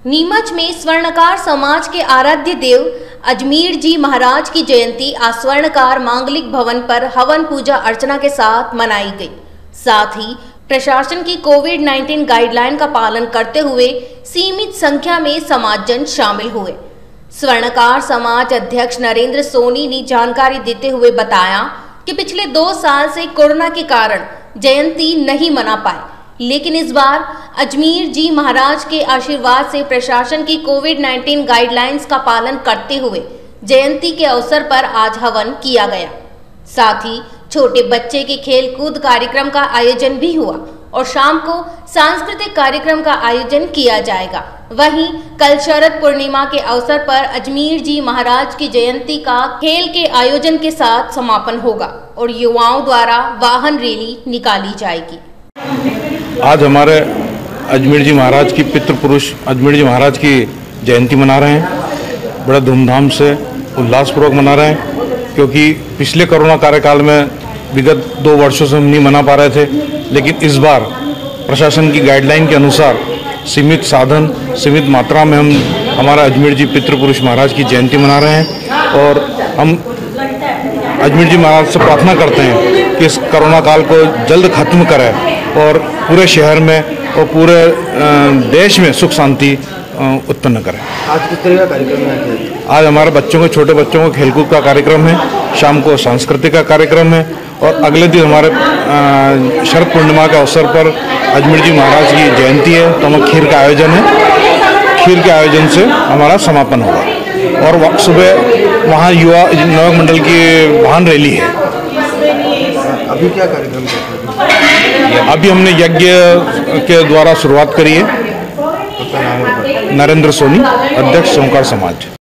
नीमच में स्वर्णकार समाज के आराध्य देव अजमेर जी महाराज की जयंती आज स्वर्णकार मांगलिक भवन पर हवन पूजा अर्चना के साथ मनाई गई। साथ ही प्रशासन की कोविड-19 गाइडलाइन का पालन करते हुए सीमित संख्या में समाजजन शामिल हुए। स्वर्णकार समाज अध्यक्ष नरेंद्र सोनी ने जानकारी देते हुए बताया कि पिछले 2 साल से कोरोना के कारण जयंती नहीं मना पाए, लेकिन इस बार अजमेर जी महाराज के आशीर्वाद से प्रशासन की कोविड-19 गाइडलाइंस का पालन करते हुए जयंती के अवसर पर आज हवन किया गया। साथ ही छोटे बच्चे के खेल कूद कार्यक्रम का आयोजन भी हुआ और शाम को सांस्कृतिक कार्यक्रम का आयोजन किया जाएगा। वहीं कल शरद पूर्णिमा के अवसर पर अजमेर जी महाराज की जयंती का खेल के आयोजन के साथ समापन होगा और युवाओं द्वारा वाहन रैली निकाली जाएगी। आज हमारे अजमेर जी महाराज की पितृ पुरुष अजमेर जी महाराज की जयंती मना रहे हैं। बड़ा धूमधाम से उल्लासपूर्वक मना रहे हैं, क्योंकि पिछले कोरोना कार्यकाल में विगत 2 वर्षों से हम नहीं मना पा रहे थे, लेकिन इस बार प्रशासन की गाइडलाइन के अनुसार सीमित साधन सीमित मात्रा में हम हमारा अजमेर जी पितृ पुरुष महाराज की जयंती मना रहे हैं। और हम अजमेर जी महाराज से प्रार्थना करते हैं कि इस कोरोना काल को जल्द खत्म करें और पूरे शहर में और पूरे देश में सुख शांति उत्पन्न करें। आज किस तरह का कार्यक्रम है? आज हमारे बच्चों को छोटे बच्चों को खेलकूद का कार्यक्रम है, शाम को सांस्कृतिक का कार्यक्रम है और अगले दिन हमारे शरद पूर्णिमा के अवसर पर अजमेर जी महाराज की जयंती है, तो हमें खीर का आयोजन है। खीर के आयोजन से हमारा समापन होगा और सुबह वहाँ युवा नवक मंडल की वाहन रैली है। अभी क्या कार्यक्रम है? अभी हमने यज्ञ के द्वारा शुरुआत करी है। नरेंद्र सोनी, अध्यक्ष स्वर्णकार समाज।